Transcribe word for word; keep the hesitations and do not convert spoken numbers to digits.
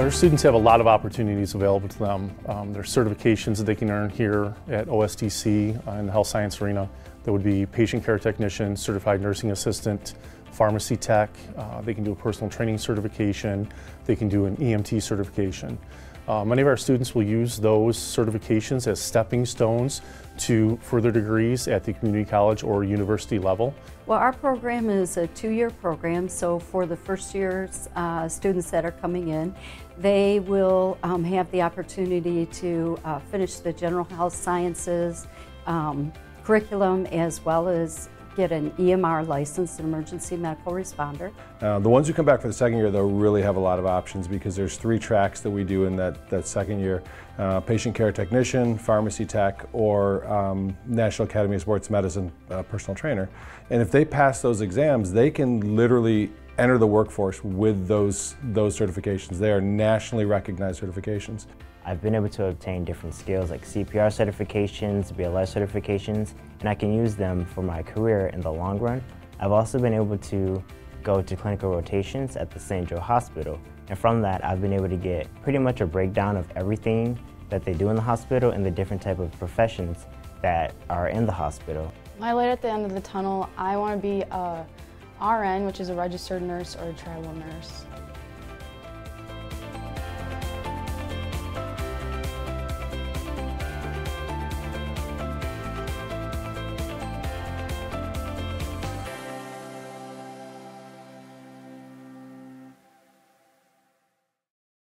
Our students have a lot of opportunities available to them. Um, there's certifications that they can earn here at O S T C uh, in the health science arena. That would be patient care technician, certified nursing assistant, pharmacy tech. Uh, they can do a personal training certification. They can do an E M T certification. Uh, many of our students will use those certifications as stepping stones to further degrees at the community college or university level. Well, our program is a two-year program, so for the first year's uh, students that are coming in, they will um, have the opportunity to uh, finish the general health sciences um, curriculum, as well as get an E M R license, an emergency medical responder. Uh, the ones who come back for the second year, they'll really have a lot of options because there's three tracks that we do in that, that second year. Uh, patient care technician, pharmacy tech, or um, National Academy of Sports Medicine uh, personal trainer. And if they pass those exams, they can literally enter the workforce with those, those certifications. They are nationally recognized certifications. I've been able to obtain different skills like C P R certifications, B L S certifications, and I can use them for my career in the long run. I've also been able to go to clinical rotations at the Saint Joe Hospital, and from that I've been able to get pretty much a breakdown of everything that they do in the hospital and the different type of professions that are in the hospital. My light at the end of the tunnel, I want to be a R N, which is a registered nurse, or a travel nurse.